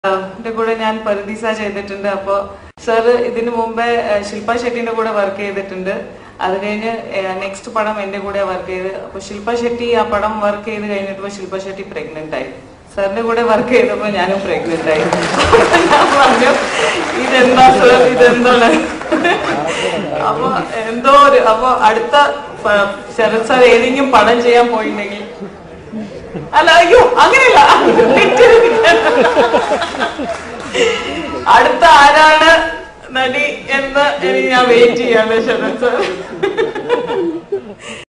കൂടെ ഞാൻ പരദീസ ചെയ്തിട്ടുണ്ട്. അപ്പൊ സാറ് ഇതിനു മുമ്പേ ശില്പ ഷെട്ടിന്റെ കൂടെ വർക്ക് ചെയ്തിട്ടുണ്ട്. അത് കഴിഞ്ഞ് നെക്സ്റ്റ് പടം എന്റെ കൂടെ വർക്ക് ചെയ്ത്. അപ്പൊ ശില്പ ഷെട്ടി ആ പടം വർക്ക് ചെയ്ത് കഴിഞ്ഞിട്ട് ശില്പ ഷെട്ടി പ്രഗ്നന്റ് ആയി. സാറിന്റെ കൂടെ വർക്ക് ചെയ്തപ്പോ ഞാനും പ്രഗ്നന്റ് ആയി. ഞാൻ പറഞ്ഞു ഇതെന്താ സാർ, ഇതെന്താണ്? അപ്പൊ എന്തോ അപ്പൊ അടുത്ത ശരത് സാർ ഏതെങ്കിലും പടം ചെയ്യാൻ പോയിട്ടുണ്ടെങ്കിൽ അല്ല, അയ്യോ അങ്ങനെയല്ല, അടുത്ത ആരാണ് നടി എന്ന് ഞാൻ വെയിറ്റ് ചെയ്യാണ് ശരത് സാർ.